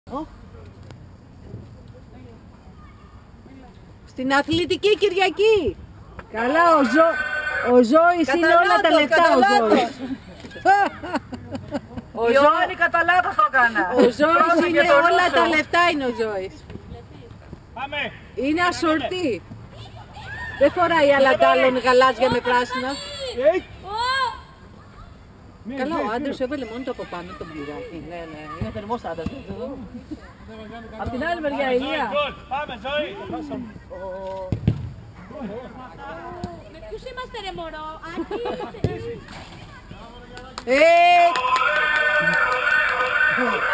Στην Αθλητική Κυριακή. Καλά, ο Ζώης είναι όλα τα λεφτά ο Ζώης. Ο Ιωάννη κατά λάθος το έκανα. Ο Ζώης είναι όλα τα λεφτά είναι ο Ζώης. Πάμε. Είναι ασορτή. Δεν φοράει άλλα τάλων γαλάζια με πράσινα. Καλά, ο άντρας έβαλε μόνο το από πάνω τον πληράκι. Ναι, είναι θερμός άντρας. Απ' την άλλη μεριά, Ηλία. Πάμε, Ζωή. Με ποιους είμαστε ρε μωρό, Άκη.